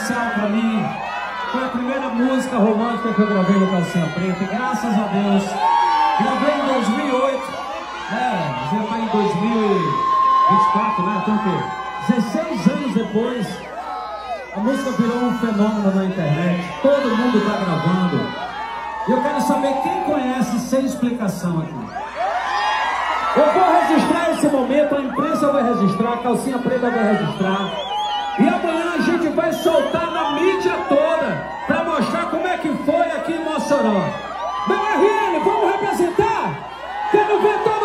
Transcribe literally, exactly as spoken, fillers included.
especial pra mim. Foi a primeira música romântica que eu gravei no Calcinha Preta. Graças a Deus. Gravei em dois mil e oito. É, já tá em dois mil e vinte e quatro, né? Então o quê? dezesseis anos depois, a música virou um fenômeno na internet. Todo mundo tá gravando. E eu quero saber quem conhece sem explicação aqui. Eu vou registrar esse momento, a imprensa vai registrar, a Calcinha Preta vai registrar. E amanhã a gente vai soltar na mídia toda para mostrar como é que foi aqui em Mossoró. Meu R L, vamos representar? Quero ver todo